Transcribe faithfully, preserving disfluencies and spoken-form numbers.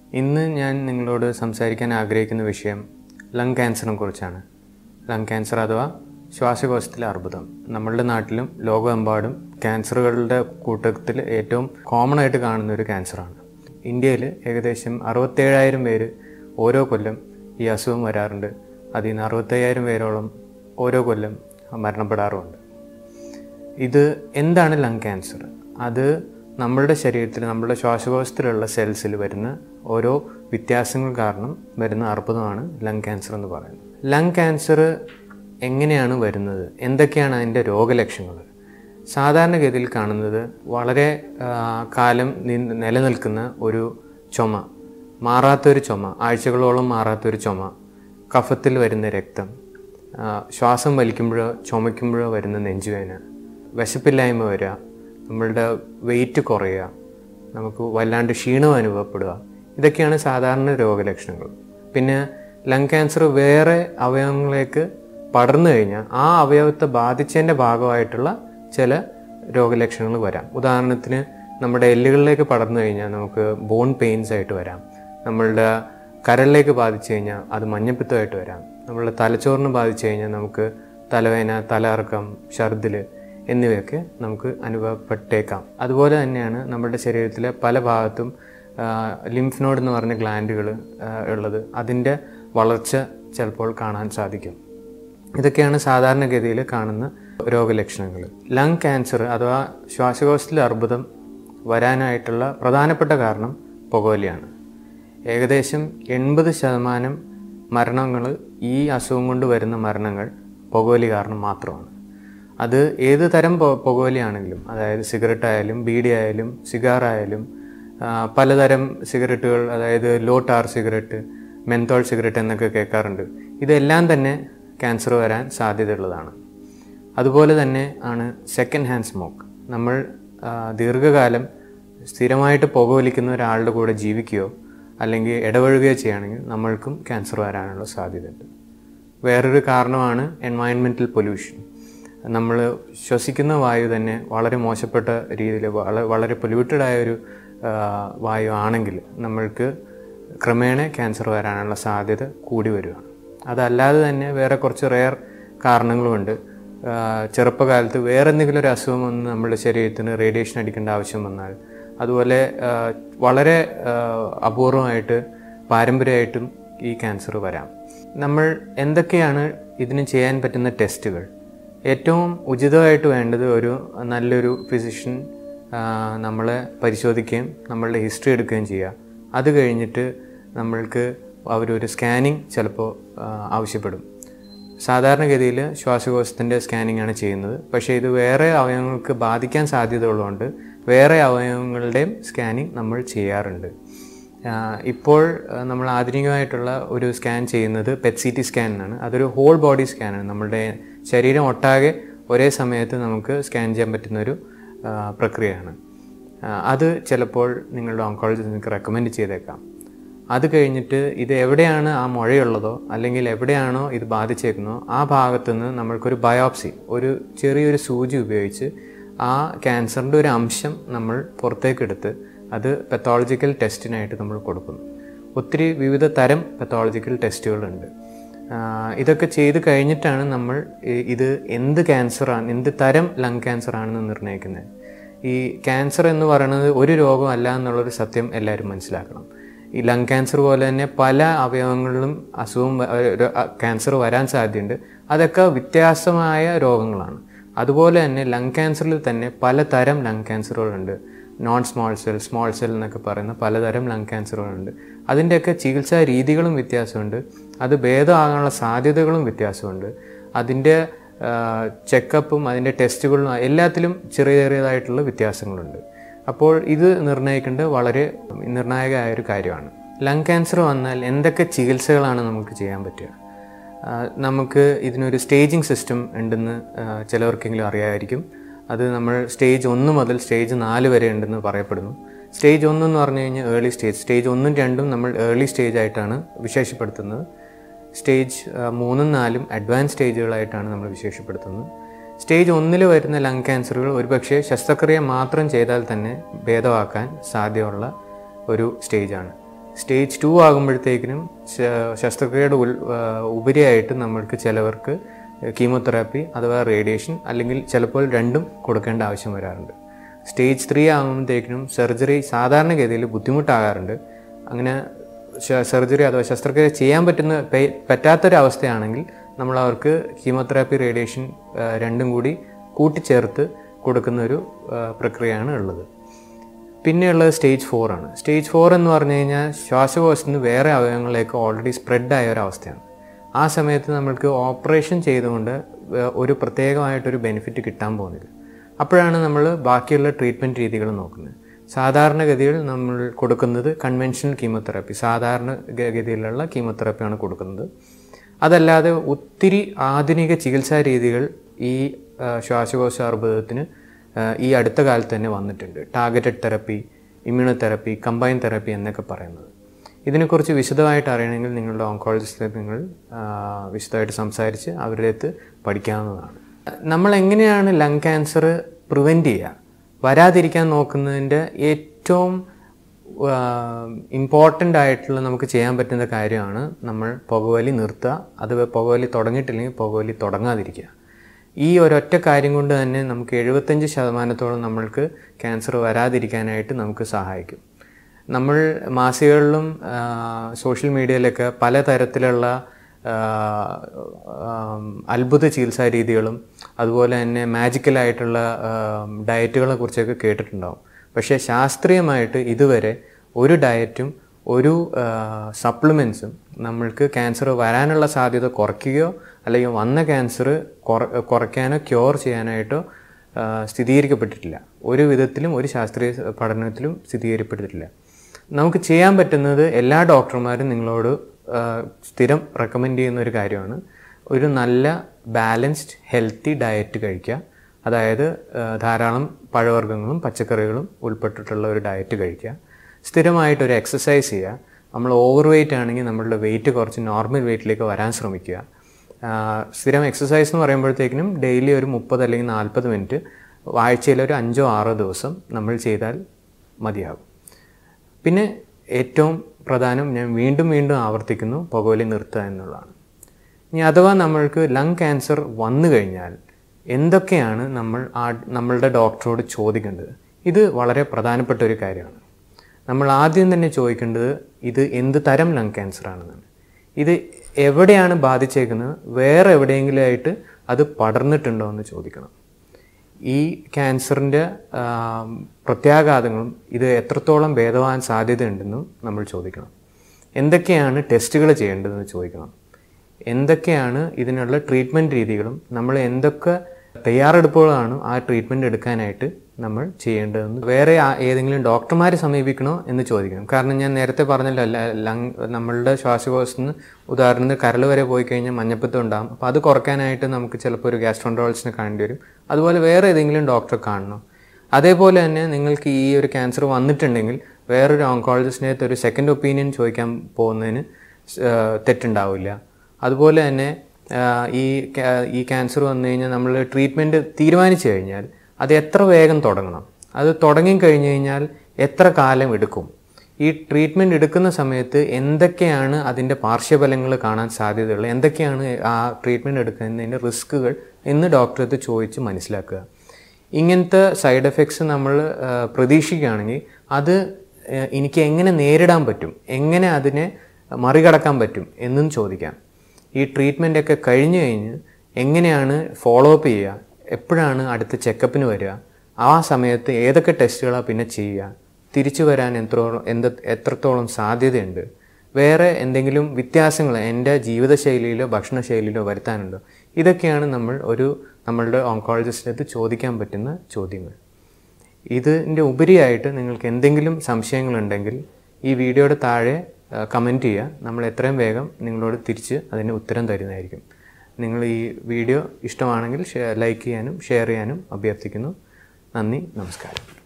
ഇന്ന് ഞാൻ നിങ്ങളോട് സംസാരിക്കാൻ ആഗ്രഹിക്കുന്ന വിഷയം ലങ് ക്യാൻസറിനെ കുറിച്ചാണ്. ലങ് ക്യാൻസർ അഥവാ ശ്വാസകോശത്തിലെ അർബുദം. നമ്മളുടെ നാട്ടിലും ലോകമെമ്പാടും ക്യാൻസറുകളുടെ കൂട്ടത്തിൽ ഏറ്റവും കോമൺ ആയിട്ട് കാണുന്ന ഒരു ക്യാൻസറാണ്. ഇന്ത്യയിൽ ഏകദേശം അറുപത്തേഴായിരം പേര് ഓരോ കൊല്ലം ഈ അസുഖം വരാറുണ്ട്. അതിൽ നിന്ന് അറുപത്തയ്യായിരം പേരോളം ഓരോ കൊല്ലം മരണപ്പെടാറുമുണ്ട്. ഇത് എന്താണ് ലങ് ക്യാൻസർ? അത് നമ്മളുടെ ശരീരത്തിൽ, നമ്മളുടെ ശ്വാസകോശത്തിലുള്ള സെൽസിൽ വരുന്ന ഓരോ വ്യത്യാസങ്ങൾ കാരണം വരുന്ന അർബുദമാണ് ലങ് ക്യാൻസർ എന്ന് പറയുന്നത്. ലങ് ക്യാൻസർ എങ്ങനെയാണ് വരുന്നത്? എന്തൊക്കെയാണ് അതിൻ്റെ രോഗലക്ഷണങ്ങൾ? സാധാരണഗതിയിൽ കാണുന്നത് വളരെ കാലം നിലനിൽക്കുന്ന ഒരു ചുമ, മാറാത്തൊരു ചുമ, ആഴ്ചകളോളം മാറാത്തൊരു ചുമ, കഫത്തിൽ വരുന്ന രക്തം, ശ്വാസം വലിക്കുമ്പോഴോ ചുമയ്ക്കുമ്പോഴോ വരുന്ന നെഞ്ചുവേദന, വിശപ്പില്ലായ്മ വരിക, നമ്മളുടെ വെയിറ്റ് കുറയുക, നമുക്ക് വല്ലാണ്ട് ക്ഷീണം അനുഭവപ്പെടുക, ഇതൊക്കെയാണ് സാധാരണ രോഗലക്ഷണങ്ങൾ. പിന്നെ ലങ് ക്യാൻസർ വേറെ അവയവങ്ങളിലേക്ക് പടർന്നു കഴിഞ്ഞാൽ ആ അവയവത്തെ ബാധിച്ചതിൻ്റെ ഭാഗമായിട്ടുള്ള ചില രോഗലക്ഷണങ്ങൾ വരാം. ഉദാഹരണത്തിന് നമ്മുടെ എല്ലുകളിലേക്ക് പടർന്നു കഴിഞ്ഞാൽ നമുക്ക് ബോൺ പെയിൻസ് ആയിട്ട് വരാം. നമ്മളുടെ കരളിലേക്ക് ബാധിച്ചു കഴിഞ്ഞാൽ അത് മഞ്ഞപ്പിത്തമായിട്ട് വരാം. നമ്മളുടെ തലച്ചോറിന് ബാധിച്ചു കഴിഞ്ഞാൽ നമുക്ക് തലവേദന, തലകറക്കം, ഛർദിൽ എന്നിവയൊക്കെ നമുക്ക് അനുഭവപ്പെട്ടേക്കാം. അതുപോലെ തന്നെയാണ് നമ്മുടെ ശരീരത്തിലെ പല ഭാഗത്തും ലിംഫ് നോഡ് എന്ന് പറഞ്ഞ ഗ്ലാൻഡുകൾ ഉള്ളത്. അതിൻ്റെ വളർച്ച ചിലപ്പോൾ കാണാൻ സാധിക്കും. ഇതൊക്കെയാണ് സാധാരണഗതിയിൽ കാണുന്ന രോഗലക്ഷണങ്ങൾ. ലങ് ക്യാൻസർ അഥവാ ശ്വാസകോശത്തിലെ അർബുദം വരാനായിട്ടുള്ള പ്രധാനപ്പെട്ട കാരണം പുകവലിയാണ്. ഏകദേശം എൺപത് ശതമാനം മരണങ്ങൾ, ഈ അസുഖം കൊണ്ട് വരുന്ന മരണങ്ങൾ പുകവലി കാരണം മാത്രമാണ്. അത് ഏത് തരം പുകവലിയാണെങ്കിലും, അതായത് സിഗരറ്റ് ആയാലും ബീഡി ആയാലും സിഗാറായാലും പലതരം സിഗരറ്റുകൾ, അതായത് low tar cigarette, menthol cigarette എന്നൊക്കെ കേൾക്കാറുണ്ട്. ഇതെല്ലാം തന്നെ ക്യാൻസർ വരാൻ സാധ്യതയുള്ളതാണ്. അതുപോലെ തന്നെ ആണ് സെക്കൻഡ് ഹാൻഡ് സ്മോക്ക്. നമ്മൾ ദീർഘകാലം സ്ഥിരമായിട്ട് പുകവലിക്കുന്ന ഒരാളുടെ കൂടെ ജീവിക്കുകയോ അല്ലെങ്കിൽ ഇടപഴകുകയോ ചെയ്യുകയാണെങ്കിൽ നമ്മൾക്കും ക്യാൻസർ വരാനുള്ള സാധ്യതയുണ്ട്. വേറൊരു കാരണമാണ് എൻവയൺമെൻറ്റൽ പൊല്യൂഷൻ. നമ്മൾ ശ്വസിക്കുന്ന വായു തന്നെ വളരെ മോശപ്പെട്ട രീതിയിൽ വളരെ പൊല്യൂട്ടഡ് ആയൊരു വായു ആണെങ്കിൽ നമ്മൾക്ക് ക്രമേണ ക്യാൻസർ വരാനുള്ള സാധ്യത കൂടി വരികയാണ്. അതല്ലാതെ തന്നെ വേറെ കുറച്ച് റെയർ കാരണങ്ങളുമുണ്ട്. ചെറുപ്പകാലത്ത് വേറെ എന്തെങ്കിലും ഒരു അസുഖം വന്ന് നമ്മുടെ ശരീരത്തിന് റേഡിയേഷൻ അടിക്കേണ്ട ആവശ്യം വന്നാൽ, അതുപോലെ വളരെ അപൂർവമായിട്ട് പാരമ്പര്യമായിട്ടും ഈ ക്യാൻസർ വരാം. നമ്മൾ എന്തൊക്കെയാണ് ഇതിന് ചെയ്യാൻ പറ്റുന്ന ടെസ്റ്റുകൾ? ഏറ്റവും ഉചിതമായിട്ട് വേണ്ടത് ഒരു നല്ലൊരു ഫിസിഷ്യൻ നമ്മളെ പരിശോധിക്കുകയും നമ്മളുടെ ഹിസ്റ്ററി എടുക്കുകയും ചെയ്യുക. അത് കഴിഞ്ഞിട്ട് നമ്മൾക്ക് അവരൊരു സ്കാനിങ് ചിലപ്പോൾ ആവശ്യപ്പെടും. സാധാരണഗതിയിൽ ശ്വാസകോശത്തിൻ്റെ സ്കാനിങ് ആണ് ചെയ്യുന്നത്. പക്ഷേ ഇത് വേറെ അവയവങ്ങൾക്ക് ബാധിക്കാൻ സാധ്യതയുള്ളതുകൊണ്ട് വേറെ അവയവങ്ങളുടെയും സ്കാനിങ് നമ്മൾ ചെയ്യാറുണ്ട്. ഇപ്പോൾ നമ്മൾ ആധുനികമായിട്ടുള്ള ഒരു സ്കാൻ ചെയ്യുന്നത് പെറ്റ് സി ടി സ്കാൻ എന്നാണ്. അതൊരു ഹോൾ ബോഡി സ്കാനാണ്. നമ്മളുടെ ശരീരം ഒട്ടാകെ ഒരേ സമയത്ത് നമുക്ക് സ്കാൻ ചെയ്യാൻ പറ്റുന്നൊരു പ്രക്രിയയാണ്. അത് ചിലപ്പോൾ നിങ്ങളുടെ ഓങ്കോളജിസ്റ്റ് നിങ്ങൾക്ക് റെക്കമെൻഡ് ചെയ്തേക്കാം. അത് കഴിഞ്ഞിട്ട് ഇത് എവിടെയാണ് ആ മുഴയുള്ളതോ അല്ലെങ്കിൽ എവിടെയാണോ ഇത് ബാധിച്ചേക്കുന്നോ ആ ഭാഗത്തുനിന്ന് നമ്മൾക്കൊരു ബയോപ്സി, ഒരു ചെറിയൊരു സൂചി ഉപയോഗിച്ച് ആ ക്യാൻസറിൻ്റെ ഒരു അംശം നമ്മൾ പുറത്തേക്കെടുത്ത് അത് പത്തോളജിക്കൽ ടെസ്റ്റിനായിട്ട് നമ്മൾ കൊടുക്കുന്നു. ഒത്തിരി വിവിധ തരം പത്തോളജിക്കൽ ടെസ്റ്റുകളുണ്ട്. ഇതൊക്കെ ചെയ്ത് കഴിഞ്ഞിട്ടാണ് നമ്മൾ ഇത് എന്ത് ക്യാൻസറാണ്, എന്ത് തരം ലങ് ക്യാൻസർ ആണെന്ന് നിർണ്ണയിക്കുന്നത്. ഈ ക്യാൻസർ എന്ന് പറയുന്നത് ഒരു രോഗമല്ല എന്നുള്ളൊരു സത്യം എല്ലാവരും മനസ്സിലാക്കണം. ഈ ലങ് ക്യാൻസർ പോലെ തന്നെ പല അവയവങ്ങളിലും അസുഖം ക്യാൻസർ വരാൻ സാധ്യതയുണ്ട്. അതൊക്കെ വ്യത്യാസമായ രോഗങ്ങളാണ്. അതുപോലെ തന്നെ ലങ് ക്യാൻസറിൽ തന്നെ പലതരം ലങ് ക്യാൻസറുകളുണ്ട്. Non small cell, small cell എന്നൊക്കെ പറയുന്ന പലതരം ലങ് ക്യാൻസറുകളുണ്ട്. അതിൻ്റെയൊക്കെ ചികിത്സാ രീതികളും വ്യത്യാസമുണ്ട്. അത് ഭേദമാകാനുള്ള സാധ്യതകളും വ്യത്യാസമുണ്ട്. അതിൻ്റെ ചെക്കപ്പും അതിൻ്റെ ടെസ്റ്റുകളും എല്ലാത്തിലും ചെറിയ ചെറിയതായിട്ടുള്ള വ്യത്യാസങ്ങളുണ്ട്. അപ്പോൾ ഇത് നിർണ്ണയിക്കേണ്ടത് വളരെ നിർണായകമായൊരു കാര്യമാണ്. ലങ് ക്യാൻസർ വന്നാൽ എന്തൊക്കെ ചികിത്സകളാണ് നമുക്ക് ചെയ്യാൻ പറ്റുക? നമുക്ക് ഇതിനൊരു സ്റ്റേജിങ് സിസ്റ്റം ഉണ്ടെന്ന് ചിലവർക്കെങ്കിലും അറിയാമായിരിക്കും. അത് നമ്മൾ സ്റ്റേജ് ഒന്ന് മുതൽ സ്റ്റേജ് നാല് വരെ ഉണ്ടെന്ന് പറയപ്പെടുന്നു. സ്റ്റേജ് ഒന്ന് എന്ന് പറഞ്ഞു കഴിഞ്ഞാൽ ഏർലി സ്റ്റേജ്. സ്റ്റേജ് ഒന്നും രണ്ടും നമ്മൾ ഏർലി സ്റ്റേജ് ആയിട്ടാണ് വിശേഷപ്പെടുത്തുന്നത്. സ്റ്റേജ് മൂന്നും നാലും അഡ്വാൻസ് സ്റ്റേജുകളായിട്ടാണ് നമ്മൾ വിശേഷപ്പെടുത്തുന്നത്. സ്റ്റേജ് ഒന്നിൽ വരുന്ന ലങ് ക്യാൻസറുകൾ ഒരുപക്ഷെ ശസ്ത്രക്രിയ മാത്രം ചെയ്താൽ തന്നെ ഭേദമാക്കാൻ സാധ്യതയുള്ള ഒരു സ്റ്റേജാണ്. സ്റ്റേജ് ടു ആകുമ്പോഴത്തേക്കിനും ശസ്ത്രക്രിയയുടെ ഉപരിയായിട്ട് നമ്മൾക്ക് ചിലവർക്ക് കീമോതെറാപ്പി അഥവാ റേഡിയേഷൻ അല്ലെങ്കിൽ ചിലപ്പോൾ രണ്ടും കൊടുക്കേണ്ട ആവശ്യം വരാറുണ്ട്. സ്റ്റേജ് ത്രീ ആകുമ്പോഴത്തേക്കിനും സർജറി സാധാരണഗതിയിൽ ബുദ്ധിമുട്ടാകാറുണ്ട്. അങ്ങനെ സർജറി അഥവാ ശസ്ത്രക്രിയ ചെയ്യാൻ പറ്റുന്ന പറ്റാത്തൊരവസ്ഥയാണെങ്കിൽ നമ്മൾ അവർക്ക് കീമോതെറാപ്പി റേഡിയേഷൻ രണ്ടും കൂടി കൂട്ടിച്ചേർത്ത് കൊടുക്കുന്നൊരു പ്രക്രിയയാണ് ഉള്ളത്. പിന്നെയുള്ളത് സ്റ്റേജ് ഫോർ ആണ്. സ്റ്റേജ് ഫോർ എന്ന് പറഞ്ഞു കഴിഞ്ഞാൽ ശ്വാസകോശത്തിൽ നിന്ന് വേറെ അവയവങ്ങളിലേക്ക് ഓൾറെഡി സ്പ്രെഡായ ഒരവസ്ഥയാണ്. ആ സമയത്ത് നമ്മൾക്ക് ഓപ്പറേഷൻ ചെയ്തുകൊണ്ട് ഒരു പ്രത്യേകമായിട്ടൊരു ബെനിഫിറ്റ് കിട്ടാൻ പോകുന്നില്ല. അപ്പോഴാണ് നമ്മൾ ബാക്കിയുള്ള ട്രീറ്റ്മെൻറ്റ് രീതികൾ നോക്കുന്നത്. സാധാരണഗതിയിൽ നമ്മൾ കൊടുക്കുന്നത് കൺവെൻഷണൽ കീമോതെറാപ്പി, സാധാരണ ഗതിയിലുള്ള കീമോതെറാപ്പിയാണ് കൊടുക്കുന്നത്. അതല്ലാതെ ഒത്തിരി ആധുനിക ചികിത്സാ രീതികൾ ഈ ശ്വാസകോശ അർബുദത്തിന് ഈ അടുത്ത കാലത്ത് തന്നെ വന്നിട്ടുണ്ട്. Targeted therapy, immunotherapy, combine therapy എന്നൊക്കെ പറയുന്നത്. ഇതിനെക്കുറിച്ച് വിശദമായിട്ട് അറിയണമെങ്കിൽ നിങ്ങളുടെ ഓങ്കോളജിസ്റ്റിനെ നിങ്ങൾ വിശദമായിട്ട് സംസാരിച്ച് അവരുടെ അടുത്ത് പഠിക്കാവുന്നതാണ്. നമ്മൾ എങ്ങനെയാണ് ലങ് ക്യാൻസർ പ്രിവെൻറ്റ് ചെയ്യുക, വരാതിരിക്കാൻ നോക്കുന്നതിൻ്റെ ഏറ്റവും ഇമ്പോർട്ടൻ്റ് ആയിട്ടുള്ള നമുക്ക് ചെയ്യാൻ പറ്റുന്ന കാര്യമാണ് നമ്മൾ പുകവലി നിർത്തുക. അത് പുകവലി തുടങ്ങിയിട്ടില്ലെങ്കിൽ പുകവലി തുടങ്ങാതിരിക്കുക. ഈ ഒരൊറ്റ കാര്യം കൊണ്ട് തന്നെ നമുക്ക് എഴുപത്തഞ്ച് ശതമാനത്തോളം നമ്മൾക്ക് ക്യാൻസർ വരാതിരിക്കാനായിട്ട് നമുക്ക് സഹായിക്കും. നമ്മൾ മാസികകളിലും സോഷ്യൽ മീഡിയയിലൊക്കെ പലതരത്തിലുള്ള അത്ഭുത ചികിത്സാ രീതികളും അതുപോലെ തന്നെ മാജിക്കലായിട്ടുള്ള ഡയറ്റുകളെ കുറിച്ചൊക്കെ കേട്ടിട്ടുണ്ടാവും. പക്ഷേ ശാസ്ത്രീയമായിട്ട് ഇതുവരെ ഒരു ഡയറ്റും ഒരു സപ്ലിമെൻറ്റ്സും നമ്മൾക്ക് ക്യാൻസർ വരാനുള്ള സാധ്യത കുറയ്ക്കുകയോ അല്ലെങ്കിൽ വന്ന ക്യാൻസർ കുറയ്ക്കാനോ ക്യൂർ ചെയ്യാനായിട്ടോ സ്ഥിരീകരിക്കപ്പെട്ടിട്ടില്ല. ഒരു വിധത്തിലും ഒരു ശാസ്ത്രീയ പഠനത്തിലും സ്ഥിരീകരിക്കപ്പെട്ടിട്ടില്ല. നമുക്ക് ചെയ്യാൻ പറ്റുന്നത് എല്ലാ ഡോക്ടർമാരും നിങ്ങളോട് സ്ഥിരം റെക്കമെൻഡ് ചെയ്യുന്ന ഒരു കാര്യമാണ് ഒരു നല്ല ബാലൻസ്ഡ് ഹെൽത്തി ഡയറ്റ് കഴിക്കുക. അതായത് ധാരാളം പഴവർഗ്ഗങ്ങളും പച്ചക്കറികളും ഉൾപ്പെട്ടിട്ടുള്ള ഒരു ഡയറ്റ് കഴിക്കുക. സ്ഥിരമായിട്ടൊരു എക്സസൈസ് ചെയ്യുക. നമ്മൾ ഓവർ വെയ്റ്റ് ആണെങ്കിൽ നമ്മളുടെ വെയിറ്റ് കുറച്ച് നോർമൽ വെയ്റ്റിലേക്ക് വരാൻ ശ്രമിക്കുക. സ്ഥിരം എക്സസൈസ് എന്ന് പറയുമ്പോഴത്തേക്കിനും ഡെയിലി ഒരു മുപ്പത് അല്ലെങ്കിൽ നാൽപ്പത് മിനിറ്റ് ആഴ്ചയിൽ ഒരു അഞ്ചോ ആറോ ദിവസം നമ്മൾ ചെയ്താൽ മതിയാകും. പിന്നെ ഏറ്റവും പ്രധാനം, ഞാൻ വീണ്ടും വീണ്ടും ആവർത്തിക്കുന്നു, പുകവലി നിർത്തുക എന്നുള്ളതാണ്. ഇനി അഥവാ നമ്മൾക്ക് ലങ് ക്യാൻസർ വന്നു കഴിഞ്ഞാൽ എന്തൊക്കെയാണ് നമ്മൾ ആ നമ്മളുടെ ഡോക്ടറോട് ചോദിക്കേണ്ടത്? ഇത് വളരെ പ്രധാനപ്പെട്ട ഒരു കാര്യമാണ്. നമ്മൾ ആദ്യം തന്നെ ചോദിക്കേണ്ടത് ഇത് എന്ത് തരം ലങ് ക്യാൻസർ ആണെന്നാണ്. ഇത് എവിടെയാണ് ബാധിച്ചേക്കുന്നത്, വേറെ എവിടെയെങ്കിലും ആയിട്ട് അത് പടർന്നിട്ടുണ്ടോ എന്ന് ചോദിക്കണം. ഈ ക്യാൻസറിൻ്റെ പ്രത്യാഘാതങ്ങളും ഇത് എത്രത്തോളം ഭേദമാകാൻ സാധ്യതയുണ്ടെന്നും നമ്മൾ ചോദിക്കണം. എന്തൊക്കെയാണ് ടെസ്റ്റുകൾ ചെയ്യേണ്ടതെന്ന് ചോദിക്കണം. എന്തൊക്കെയാണ് ഇതിനുള്ള ട്രീറ്റ്മെൻറ്റ് രീതികളും നമ്മൾ എന്തൊക്കെ തയ്യാറെടുപ്പുകളാണ് ആ ട്രീറ്റ്മെൻറ്റ് എടുക്കാനായിട്ട് നമ്മൾ ചെയ്യേണ്ടതെന്ന് വേറെ ഏതെങ്കിലും ഡോക്ടർമാരെ സമീപിക്കണോ എന്ന് ചോദിക്കണം. കാരണം ഞാൻ നേരത്തെ പറഞ്ഞല്ലോ, ലങ് നമ്മളുടെ ശ്വാസകോശത്തിൽ നിന്ന് ഉദാഹരണത്തിന് കരൾ വരെ പോയി കഴിഞ്ഞാൽ മഞ്ഞപ്പിത്തം ഉണ്ടാകും. അപ്പോൾ അത് കുറയ്ക്കാനായിട്ട് നമുക്ക് ചിലപ്പോൾ ഒരു ഗ്യാസ്ട്രോൻട്രോളജിസ്റ്റിനെ കാണേണ്ടി വരും. അതുപോലെ വേറെ ഏതെങ്കിലും ഡോക്ടറെ കാണണം. അതേപോലെ തന്നെ നിങ്ങൾക്ക് ഈ ഒരു ക്യാൻസർ വന്നിട്ടുണ്ടെങ്കിൽ വേറൊരു ഓങ്കോളജിസ്റ്റിനെ അടുത്ത് ഒരു സെക്കൻഡ് ഒപ്പീനിയൻ ചോദിക്കാൻ പോകുന്നതിന് തെറ്റുണ്ടാവില്ല. അതുപോലെ തന്നെ ഈ ഈ ക്യാൻസർ വന്നു കഴിഞ്ഞാൽ നമ്മൾ ട്രീറ്റ്മെൻറ്റ് തീരുമാനിച്ചു കഴിഞ്ഞാൽ അത് എത്ര വേഗം തുടങ്ങണം, അത് തുടങ്ങിക്കഴിഞ്ഞ് കഴിഞ്ഞാൽ എത്ര കാലം എടുക്കും, ഈ ട്രീറ്റ്മെൻറ്റ് എടുക്കുന്ന സമയത്ത് എന്തൊക്കെയാണ് അതിൻ്റെ പാർശ്വഫലങ്ങൾ കാണാൻ സാധ്യതയുള്ളത്, എന്തൊക്കെയാണ് ആ ട്രീറ്റ്മെൻറ്റ് എടുക്കുന്നതിൻ്റെ റിസ്ക്കുകൾ എന്ന് ഡോക്ടറെ അടുത്ത് ചോദിച്ച് മനസ്സിലാക്കുക. ഇങ്ങനത്തെ സൈഡ് എഫക്ട്സ് നമ്മൾ പ്രതീക്ഷിക്കുകയാണെങ്കിൽ അത് എനിക്ക് എങ്ങനെ നേരിടാൻ പറ്റും, എങ്ങനെ അതിനെ മറികടക്കാൻ പറ്റും എന്നും ചോദിക്കാം. ഈ ട്രീറ്റ്മെൻറ്റൊക്കെ കഴിഞ്ഞ് കഴിഞ്ഞ് എങ്ങനെയാണ് ഫോളോ അപ്പ് ചെയ്യുക, എപ്പോഴാണ് അടുത്ത ചെക്കപ്പിന് വരിക, ആ സമയത്ത് ഏതൊക്കെ ടെസ്റ്റുകളാണ് പിന്നെ ചെയ്യുക, തിരിച്ചു വരാൻ എത്രത്തോളം എന്ത് എത്രത്തോളം സാധ്യതയുണ്ട്, വേറെ എന്തെങ്കിലും വ്യത്യാസങ്ങൾ എൻ്റെ ജീവിതശൈലിയിലോ ഭക്ഷണശൈലിയിലോ വരുത്താനുണ്ടോ, ഇതൊക്കെയാണ് നമ്മൾ ഒരു നമ്മളുടെ ഓങ്കോളജിസ്റ്റിൻ്റെ അടുത്ത് ചോദിക്കാൻ പറ്റുന്ന ചോദ്യങ്ങൾ. ഇതിൻ്റെ ഉപരിയായിട്ട് നിങ്ങൾക്ക് എന്തെങ്കിലും സംശയങ്ങളുണ്ടെങ്കിൽ ഈ വീഡിയോയുടെ താഴെ കമൻറ്റ് ചെയ്യുക. നമ്മൾ എത്രയും വേഗം നിങ്ങളോട് തിരിച്ച് അതിന് ഉത്തരം തരുന്നതായിരിക്കും. നിങ്ങൾ ഈ വീഡിയോ ഇഷ്ടമാണെങ്കിൽ ലൈക്ക് ചെയ്യാനും ഷെയർ ചെയ്യാനും അഭ്യർത്ഥിക്കുന്നു. നന്ദി, നമസ്കാരം.